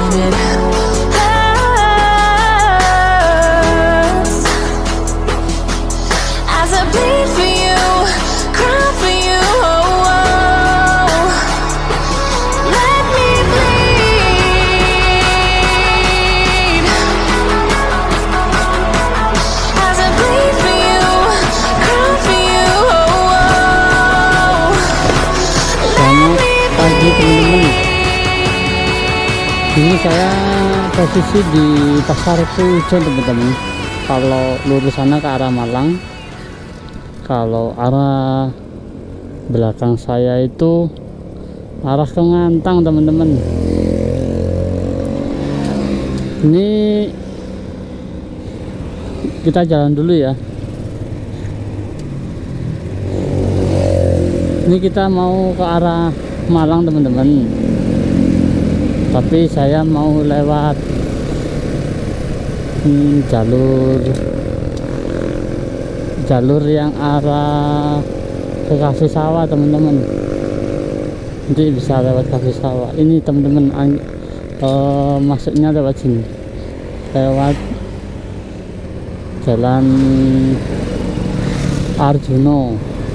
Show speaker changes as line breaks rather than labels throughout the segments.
and it hurts as I bleed for you, cry for you. Let me bleed as I bleed for you, cry for you.
Selamat pagi teman-teman. Ini saya posisi di Pasar Pujon teman-teman. Kalau lurus sana ke arah Malang, kalau arah belakang saya itu arah ke Ngantang teman-teman. Ini kita jalan dulu ya. Ini kita mau ke arah Malang teman-teman, tapi saya mau lewat jalur yang arah ke Kasih Sawah teman-teman. Nanti bisa lewat Kasih Sawah ini teman-teman. Masuknya lewat sini, lewat Jalan Arjuno.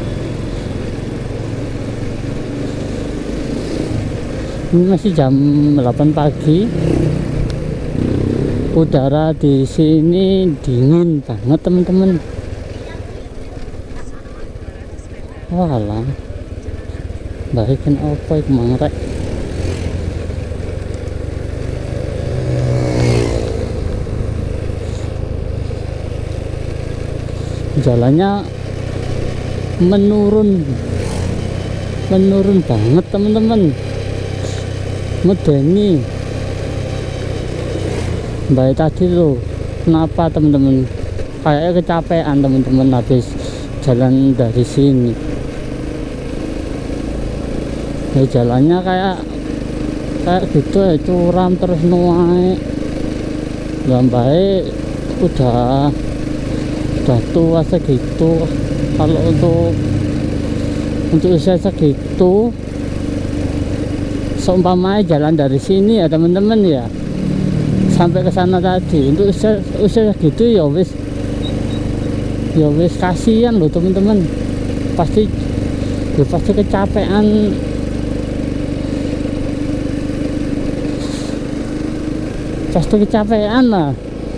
Ini masih jam 8 pagi. Udara di sini dingin banget teman-teman. Walah, baikin apa iku mangrek. Jalannya menurun banget teman-teman. Medeni baik tadi tuh, kenapa teman-teman? Kayaknya kecapean teman-teman habis jalan dari sini. Ya, jalannya kayak gitu ya, curam terus nuai. Baik udah tua segitu. Kalau untuk usia segitu, seumpamanya jalan dari sini ya teman-teman ya, sampai ke sana tadi, untuk usia gitu ya wis kasihan loh teman-teman. Pasti kecapean. Pasti kecapean lah.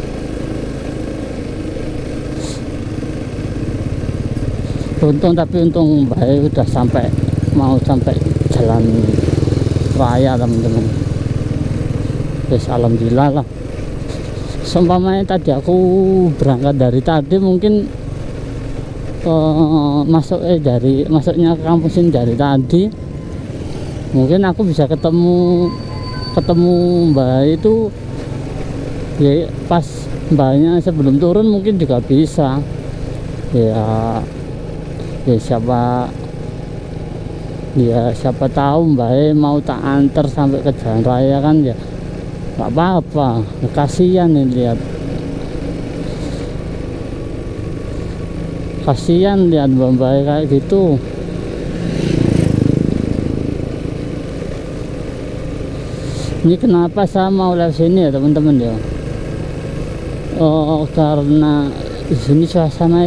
Untung baik udah mau sampai jalan raya teman-teman. Terus alhamdulillah lah. Seumpamanya tadi aku berangkat dari tadi, mungkin masuknya ke kampus ini dari tadi, mungkin aku bisa ketemu mbak itu ya, pas mbaknya sebelum turun mungkin juga bisa ya siapa tahu mbak mau tak antar sampai ke jalan raya kan ya, nggak apa-apa. Kasihan nih, lihat mbak kayak gitu. Ini kenapa saya mau lewat sini ya teman-teman ya? Karena di sini suasana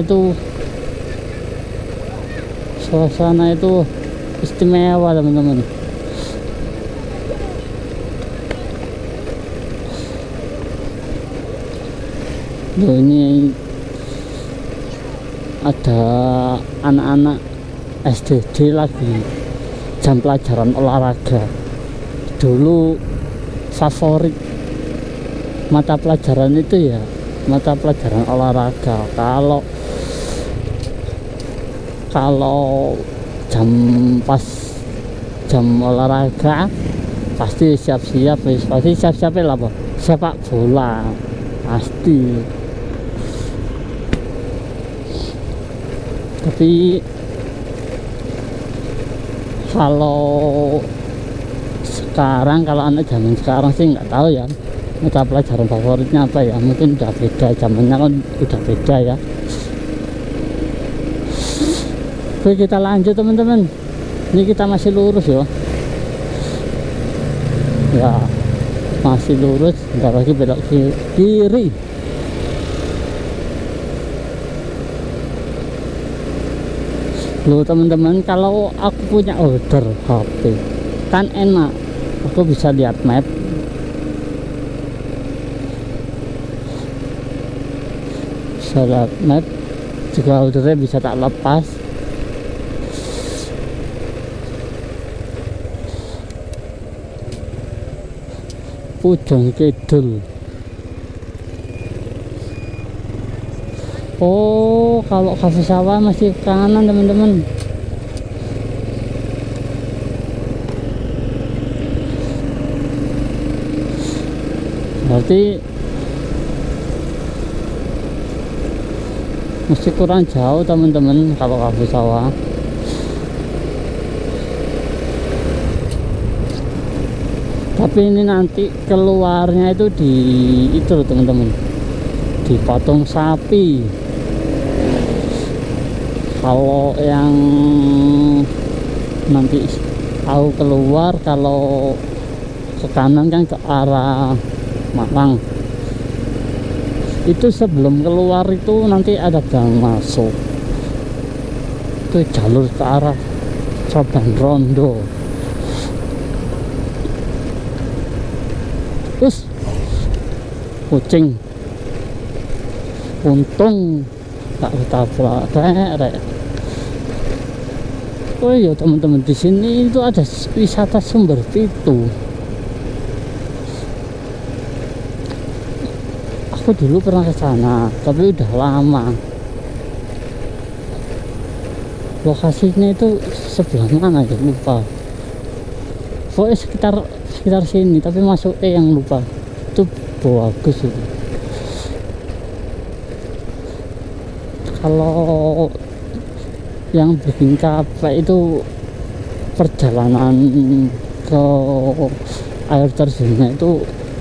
itu istimewa teman-teman. Loh, ini ada anak-anak SDD lagi jam pelajaran olahraga. Dulu favorit mata pelajaran itu ya mata pelajaran olahraga. Kalau jam olahraga pasti siap-siap lah, sepak bola pasti. Tapi kalau anak zaman sekarang sih nggak tahu ya mata pelajaran favoritnya apa ya, mungkin udah beda, zamannya kan udah beda ya. Oke, kita lanjut teman-teman. Ini kita masih lurus ya. masih lurus, bentar lagi belok kiri. Loh teman-teman, kalau aku punya order HP kan enak, aku bisa lihat map, juga ordernya bisa tak lepas. Pujon Kidul. Oh, kalau Kafe Sawah masih kanan teman-teman. Berarti mesti kurang jauh teman-teman kalau Kafe Sawah. Tapi ini nanti keluarnya itu di itu loh teman-teman, di Patung Sapi. Kalau yang nanti aku keluar, kalau ke kanan kan ke arah Malang. Itu sebelum keluar itu nanti ada gang masuk, itu jalur ke arah Cabang Rondo. Terus kucing, untung tak ketabrak rek. Oh iya teman-teman, di sini itu ada wisata Sumber Pitu. Aku dulu pernah ke sana, tapi udah lama. Lokasinya itu sebelah mana ya, lupa. Pokoknya sekitar sini, tapi masuknya yang lupa. Itu bagus itu. Kalau yang bikin capek itu perjalanan ke air terjunnya itu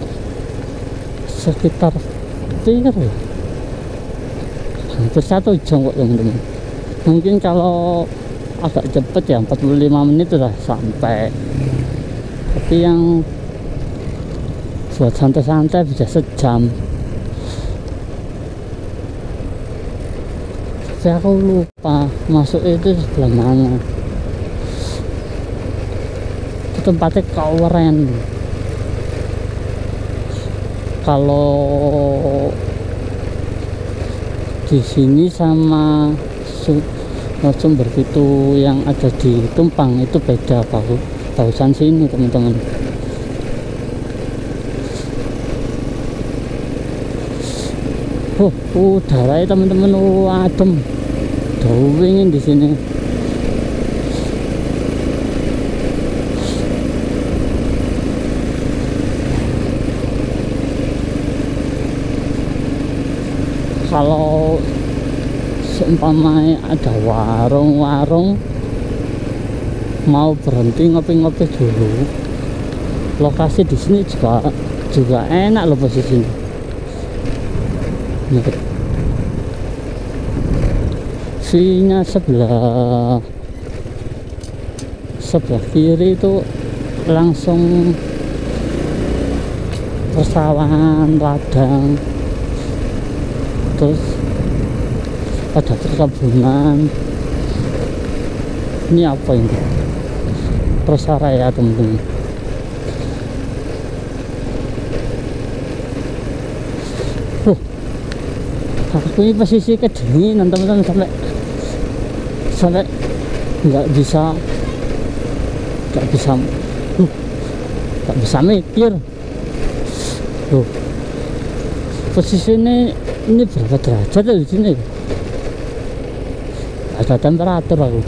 sekitar hampir 1 jam kok teman-teman. Mungkin kalau agak cepet ya 45 menit sudah sampai, tapi yang buat santai-santai bisa sejam. Tapi aku lupa masuk itu sebelah mana. Itu tempatnya keren. Kalau di sini sama Sumber Pitu yang ada di Tumpang itu beda, bagusan sini teman-teman. Udara ya teman-teman, adem, dingin di sini. Kalau seumpamanya ada warung-warung mau berhenti ngopi-ngopi dulu, lokasi di sini juga enak loh posisinya. Sini sebelah kiri itu langsung persawahan, ladang, terus ada perkebunan. Ini apa ini? Persaraya teman-teman. Aku ini posisi kedinginan teman-teman, sampai nggak bisa mikir. Loh, posisi ini berapa derajat di sini? Ada temperatur aku.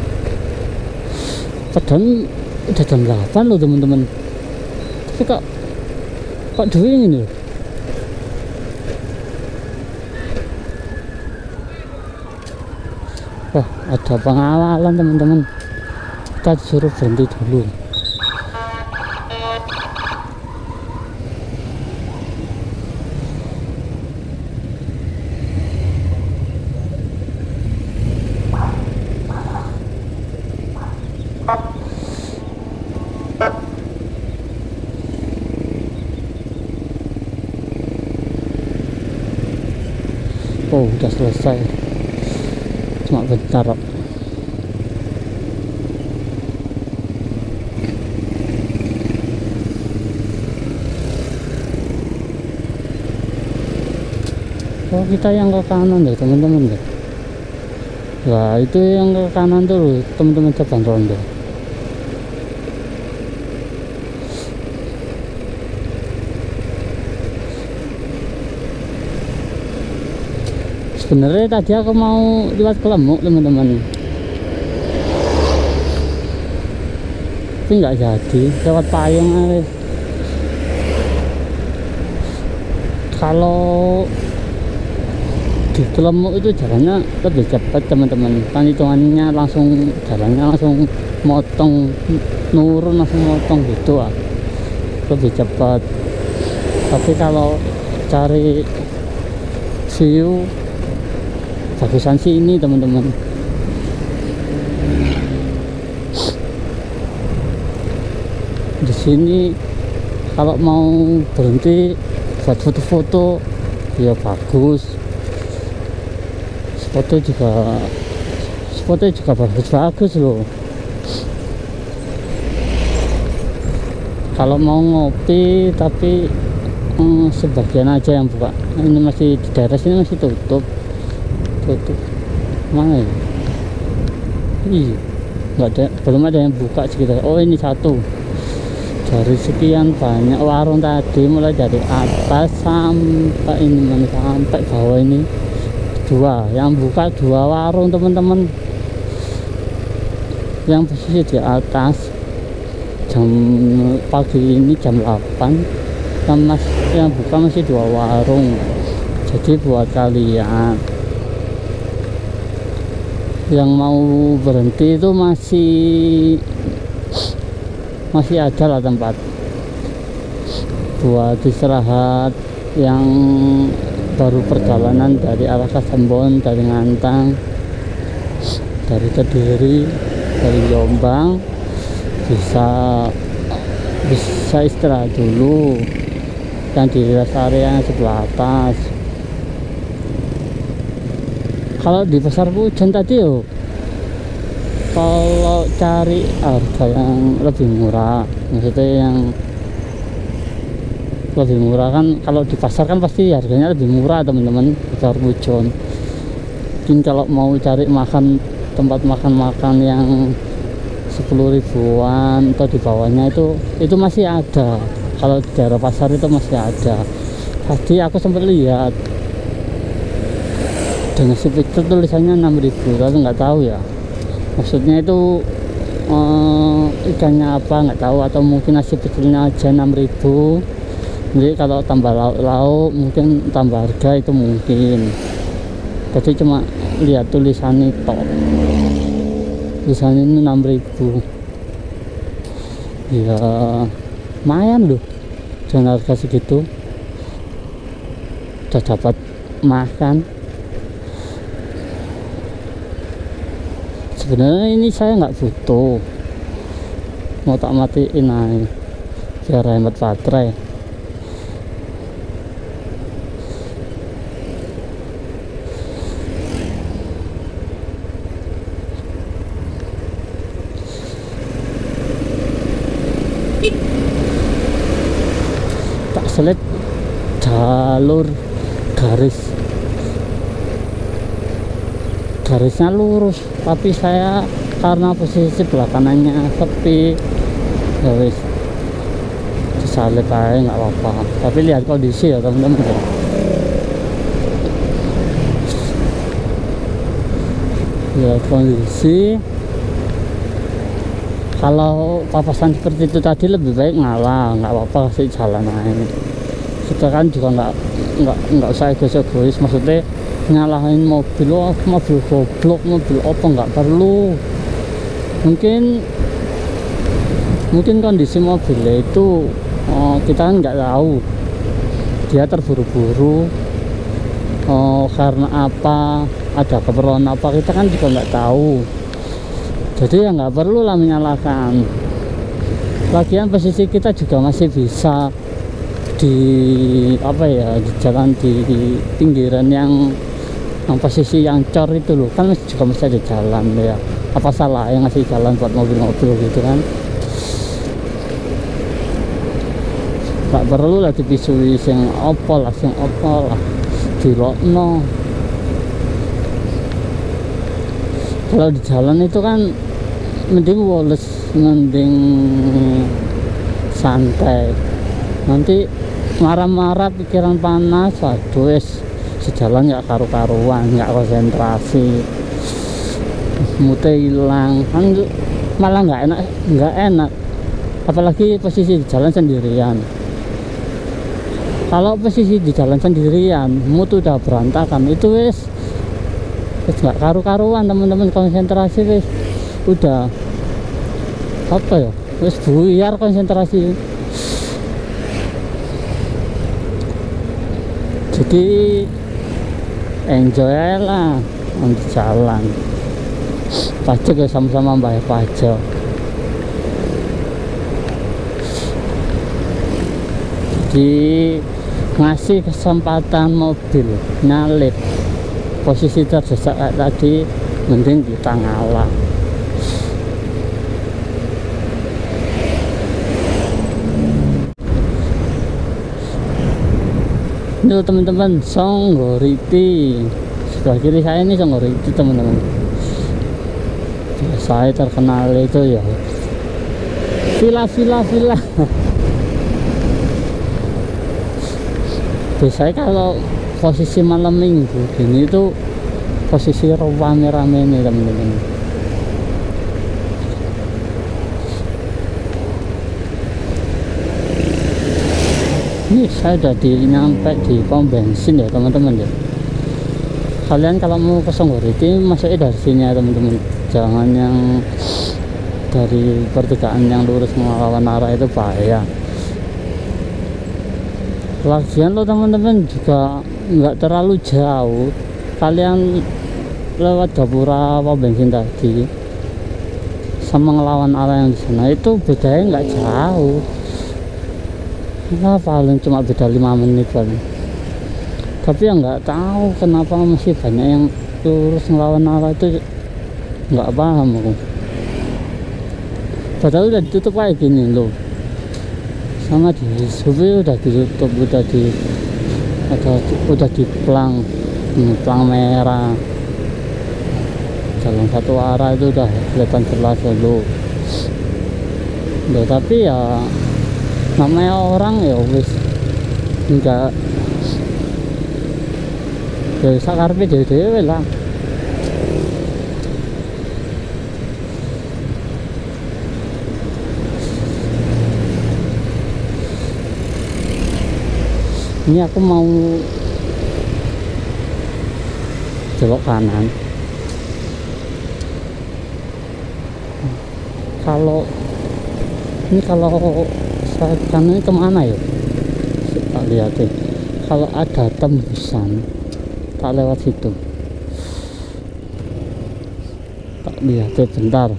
Padahal udah jam 8 loh teman-teman. Tapi kok dingin loh. Wah, ada pengawalan teman-teman. Kita disuruh berhenti dulu. Oh, udah selesai, cuma bentar. Oh, kita yang ke kanan deh teman-teman deh. Nah, itu yang ke kanan tuh teman-teman, jalan rondo. Sebenarnya tadi aku mau lewat Kelemuk teman-teman, tapi nggak jadi, lewat Payung aja. Kalau di Kelemuk itu jalannya lebih cepat teman-teman, kan hitungannya langsung jalannya langsung motong, nurun langsung motong gitu ah, lebih cepat. Tapi kalau cari view bagusan sih ini teman-teman. Di sini kalau mau berhenti buat foto-foto ya bagus. Spotnya juga bagus loh. Kalau mau ngopi tapi sebagian aja yang buka. Ini masih di daerah sini masih tutup. Mana ya? Iya, nggak ada, belum ada yang buka sekitar. Oh, ini satu dari sekian banyak warung tadi, mulai dari atas sampai ini mana, sampai bawah ini dua yang buka, dua warung teman-teman. Yang posisi di atas jam pagi ini jam 8 yang buka masih dua warung. Jadi buat kalian yang mau berhenti itu masih ada lah tempat buat istirahat, yang baru perjalanan dari arah Kasembon, dari Ngantang, dari Kediri, dari Jombang, bisa istirahat dulu yang di rest area yang sebelah atas. Kalau di Pasar Pujon tadi kalau cari harga yang lebih murah, maksudnya yang lebih murah kan, kalau di pasar kan pasti harganya lebih murah teman-teman. Pasar Pujon mungkin kalau mau cari makan, tempat makan yang 10 ribuan atau di bawahnya itu masih ada. Kalau di daerah pasar itu masih ada. Tadi aku sempat lihat dengan si picture tulisannya 6.000, tapi nggak tahu ya maksudnya itu ikannya apa nggak tahu, atau mungkin nasi picturenya aja 6.000. Jadi kalau tambah lauk mungkin tambah harga, itu mungkin. Jadi cuma lihat tulisannya tok, tulisannya ini 6.000 ya, lumayan loh dengan harga segitu. Udah dapat makan. Sebenarnya ini saya nggak butuh, mau tak matiin aja biar hemat baterai. Tak selip jalur garisnya lurus, tapi saya karena posisi sebelah kanannya sepi ya wis disalip aja nggak apa-apa. Tapi lihat kondisi ya teman-teman ya. Lihat kondisi, kalau papasan seperti itu tadi lebih baik ngalah, nggak apa-apa sih, jalan aja. Kita kan juga nggak usah egois, maksudnya nyalahin mobil goblok, mobil apa, nggak perlu. Mungkin kondisi mobilnya itu kita kan nggak tahu dia terburu-buru karena apa, ada keperluan apa, kita kan juga nggak tahu. Jadi ya nggak perlu lah menyalahkan. Lagian posisi kita juga masih bisa di jalan di pinggiran yang yang posisi yang cor itu loh, kan juga masih ada jalan ya. Apa salah yang ngasih jalan buat mobil-mobil gitu kan? Gak perlu lah dipisui sing opo lah dilokno. Kalau di jalan itu kan mending woles, mending santai. Nanti marah-marah, pikiran panas, waduh wes sejalan nggak karu-karuan, nggak konsentrasi, moodnya hilang kan, malah nggak enak. Apalagi posisi di jalan sendirian. Kalau posisi di jalan sendirian, mood udah berantakan, itu wes nggak karu-karuan teman-teman, konsentrasi wes udah apa ya, wes buyar konsentrasi. Jadi enjoy lah di jalan, pajak ya sama-sama bayar pajak. Jadi ngasih kesempatan mobil nyalip posisi terdesak kayak tadi, mending kita ngalah. Ini teman-teman, Songgoriti sebelah kiri saya ini Songgoriti teman-teman. Saya terkenal itu ya villa. Biasanya kalau posisi malam minggu ini tuh posisi rame-rame nih teman-teman. Ini saya udah nyampe di pom bensin ya teman-teman ya. Kalian kalau mau ke Songgoriti masuknya dari sini ya teman-teman, jangan yang dari pertigaan yang lurus melawan arah itu bahaya. Lagian lo teman-teman juga nggak terlalu jauh, kalian lewat gapura pom bensin tadi sama ngelawan arah yang di sana itu bedanya nggak jauh. Nah, paling cuma beda 5 menit paling. Tapi yang nggak tahu kenapa masih banyak yang lurus ngelawan arah itu, nggak paham aku. Padahal udah ditutup kayak gini loh, sama di supir udah ditutup, udah di plang merah, jalan satu arah itu udah kelihatan jelas loh. Tapi ya namanya orang ya wis enggak ya sakarpe dhewe lah. Ini aku mau belok kanan. Kalau saya kanan kemana ya? Tak lihat deh. Kalau ada tembusan, tak lewat situ. Tak lihat deh bentar.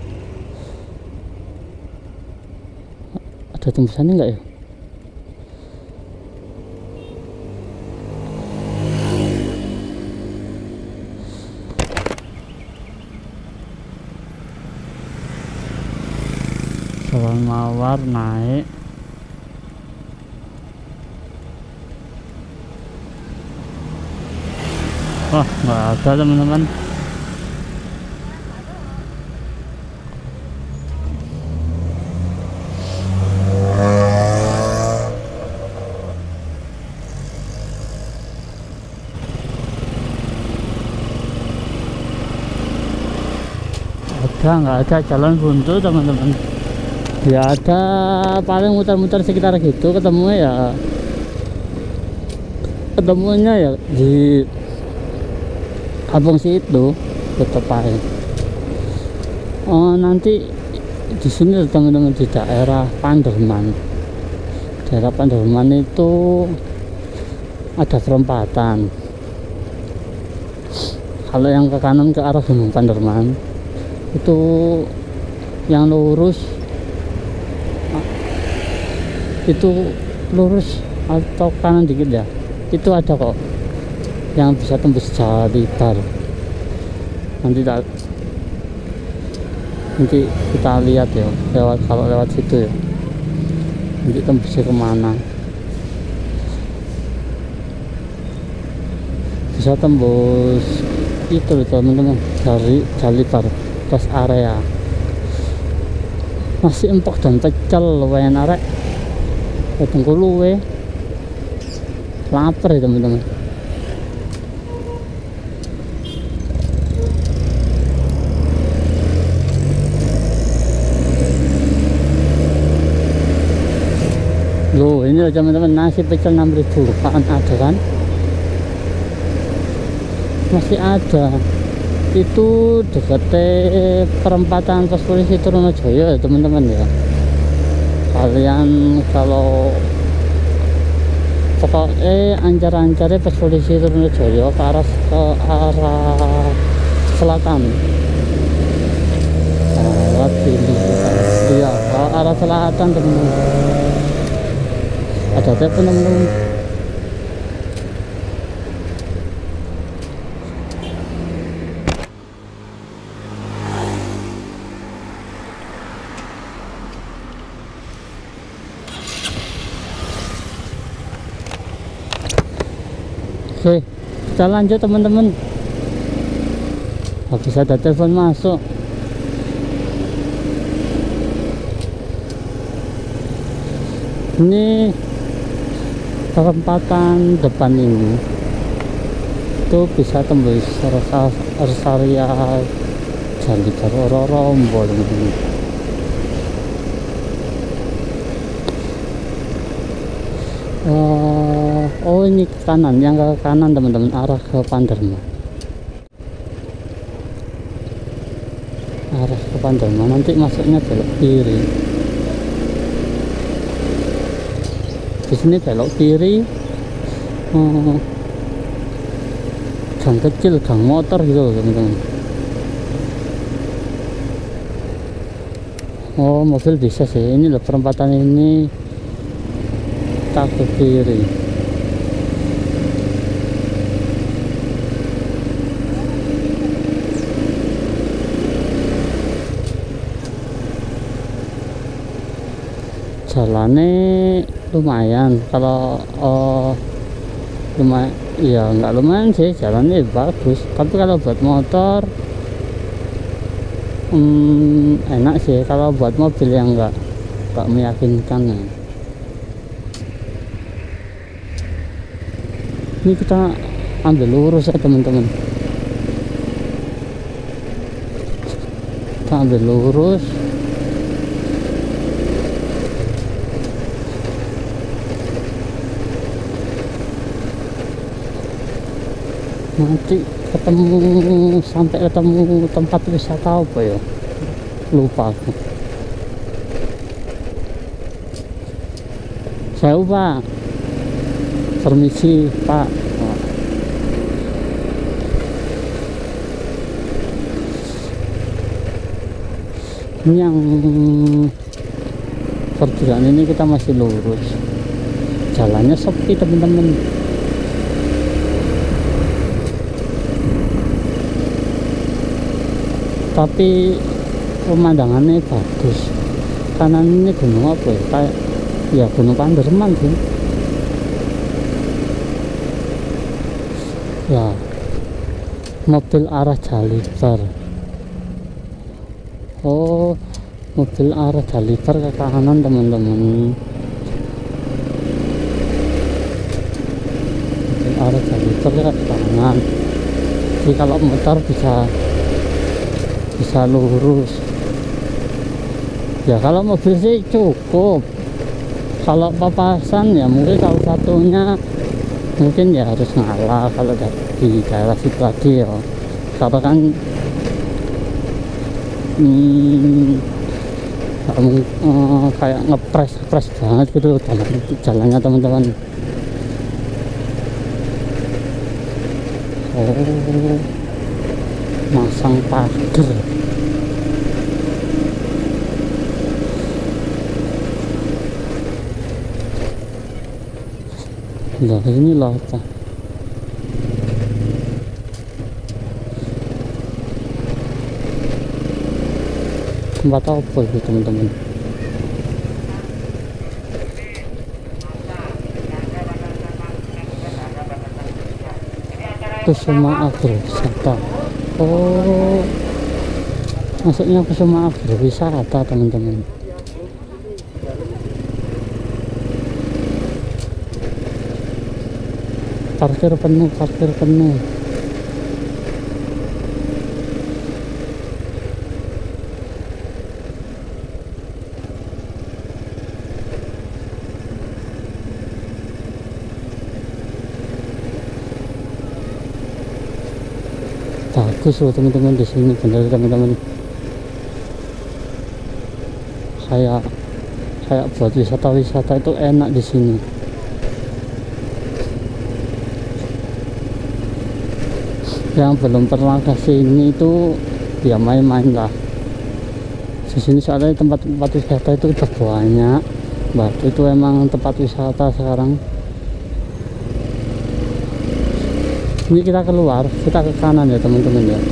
Ada tembusannya enggak ya? Jalan Mawar naik. Wah, nggak ada teman-teman. Nggak ada, jalan buntu teman-teman. Ya ada paling muter-muter sekitar gitu, ketemunya ya di kampung situ tetap aja. Oh, nanti di sini teman-teman, di daerah Panderman. Daerah Panderman itu ada perempatan. Kalau yang ke kanan ke arah Gunung Panderman itu yang lurus, itu lurus atau kanan dikit ya, itu ada kok yang bisa tembus Jalibar. Nanti kita lihat ya, kalau lewat situ ya, nanti tembusnya kemana. Bisa tembus itu loh teman-teman, dari Jalibar terus area. Masih empuk dan pecel lumayan arek. Tunggu luwe lapar ya teman-teman. Loh ini loh teman-teman, nasi pecel 6.000 kan ada kan, masih ada. Itu dekat perempatan pos polisi Trunojoyo ya teman-teman ya. Kalian kalau pokoknya ancar-ancarnya pos polisi Trunojoyo ke arah selatan. Lewat sini iya, ke arah selatan teman-teman. Ada telepon teman-teman. Oke, kita lanjut teman-teman. Habis ada telepon masuk. Ini perempatan depan ini itu bisa tembus area Jalibar Rorombol ini. Oh ini ke kanan, yang ke kanan teman-teman, arah ke Panderma. Arah ke Panderma, nanti masuknya belok kiri. Di sini belok kiri, gang kecil, gang motor gitu teman-teman. Oh mobil bisa sih, ini loh perempatan ini tak ke kiri. Jalannya lumayan, kalau lumayan ya, nggak lumayan sih, jalannya bagus, tapi kalau buat motor enak sih, kalau buat mobil yang nggak meyakinkan ya. Ini kita ambil lurus ya teman-teman, kita ambil lurus. Nanti sampai ketemu tempat wisata apa ya, lupa aku. Saya Pak, permisi Pak. Ini yang perjalanan ini kita masih lurus, jalannya sepi teman-teman. Tapi pemandangannya bagus. Kanan ini gunung apa ya, kayak ya Gunung Panderman sih ya. Mobil arah Jalibar, oh mobil arah Jalibar ke kanan teman-teman. Mobil arah Jalibar ke kanan, jadi kalau motor bisa lurus ya. Kalau mobil sih cukup, kalau papasan ya mungkin kalau satunya mungkin ya harus ngalah kalau di daerah situ lagi ya, karena kan kayak ngepres banget gitu jalannya teman-teman. Oh masang pagar. Nah ini lah apa, tempat apa itu teman-teman. Kusuma Agrowisata. Oh, masuknya Kusuma Agrowisata teman-teman. Parkir penuh, parkir penuh. Bagus loh teman-teman di sini, bener teman-teman. Kayak buat wisata-wisata itu enak di sini. Yang belum pernah ke sini itu ya main-main lah. Di sini soalnya tempat wisata itu udah banyak. Batu itu emang tempat wisata sekarang. Ini kita keluar, kita ke kanan ya teman-teman ya.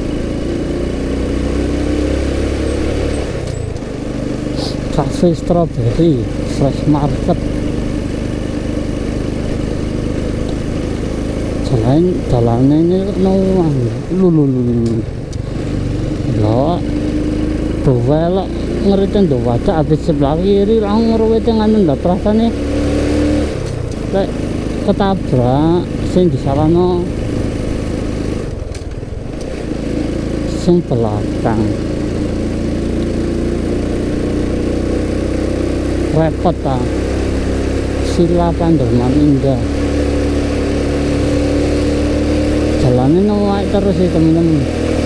Cafe Strawberry Fresh Market. Jalannya ini nuang lulu lo belok ngeritin do wajah habis sebelah kiri lang ngeritin anu ndak terasa nih kayak ketabrak sing di salano sing belakang repot ta. Sila Panderman Indah. Jalannya naik terus sih temen-temen.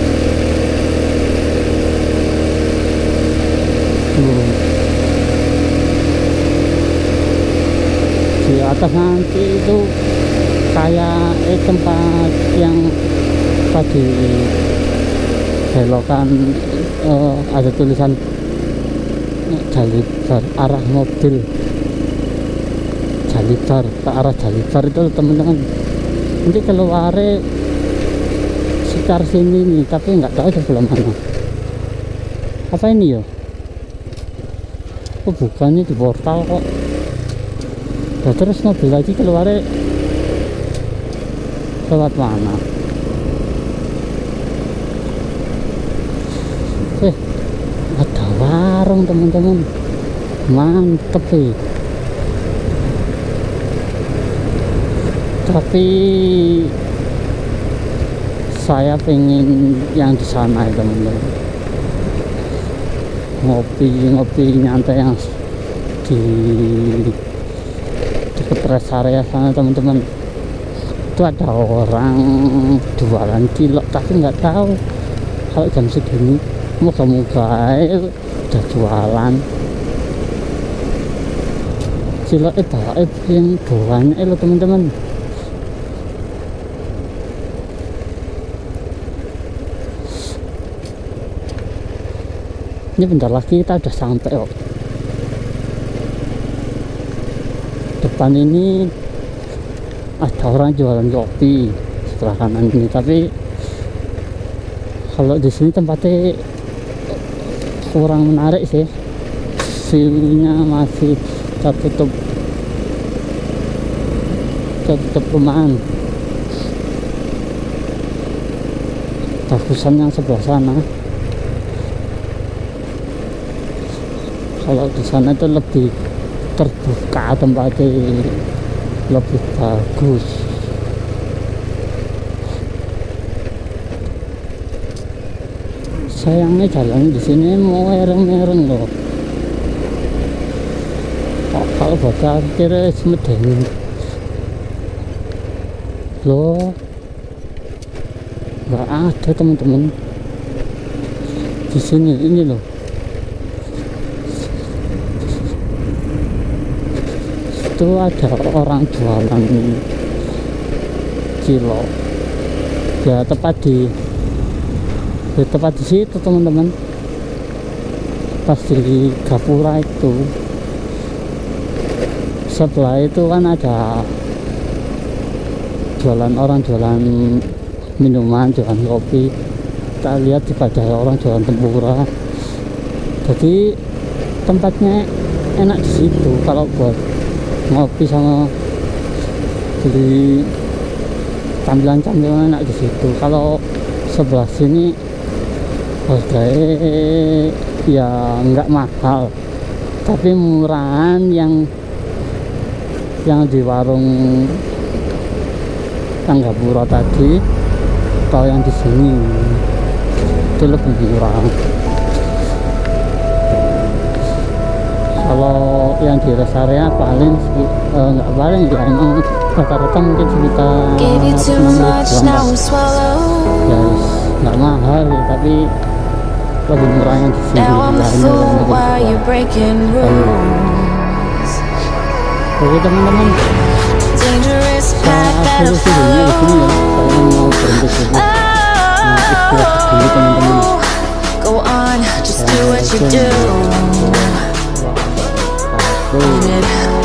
Di atas nanti itu kayak tempat yang tadi belokan ada tulisan Jalibar arah mobil, Jalibar ke arah Jalibar itu teman-teman. Nanti keluar sekitar sini nih, tapi nggak tahu sebelah mana. Apa ini ya? Oh bukan, ini di portal kok. Nah, terus mobil lagi keluar lewat mana? Ada warung teman-teman, mantep sih. Tapi saya pengen yang di sana ya teman-teman. Ngopi nyantai yang di dekat rest area sana teman-teman. Itu ada orang jualan cilok, tapi nggak tahu kalau jam segini. Moga-moga udah jualan cilok bawa yang banyak lo teman-teman. Ini bentar lagi kita udah sampai kok. Depan ini ada orang jualan kopi sebelah kanan ini, tapi kalau di sini tempatnya kurang menarik sih, view-nya masih tertutup perumahan. Bagusan yang sebelah sana. Kalau di sana itu lebih terbuka, tempatnya lebih bagus. Sayangnya jalan di sini mau mereng-mereng loh. Kalau baca kira semedeng loh, nggak ada teman-teman di sini. Ini loh, itu ada orang jualan cilok ya, tepat di situ teman-teman, pas di Gapura itu. Sebelah itu kan ada orang jualan minuman, jualan kopi. Kita lihat di ada orang jualan tempura. Jadi tempatnya enak di situ kalau buat ngopi sama beli camilan-camilan enak di situ. Kalau sebelah sini harganya ya nggak mahal, tapi murahan yang di warung Tanggapura tadi atau yang di sini itu lebih murah. Kalau yang di rest area paling nggak paling ya, emang rata-rata mungkin sekitar
Gave you too
6
much,
ribuan
now
lah.
I'm swallowed.
Ya nggak mahal ya, tapi lebih murah yang di sini.
Now I'm a
Ya, ini yang
fool
lebih
while
murah.
you're breaking rules.
Oke teman-teman,
Dangerous path
saya
that I
akhiri videonya di sini ya. Saya mau berhenti dulu. Istirahat dulu teman-teman.
follow. Go on, just do what you do.
Assalamualaikum.
Own it.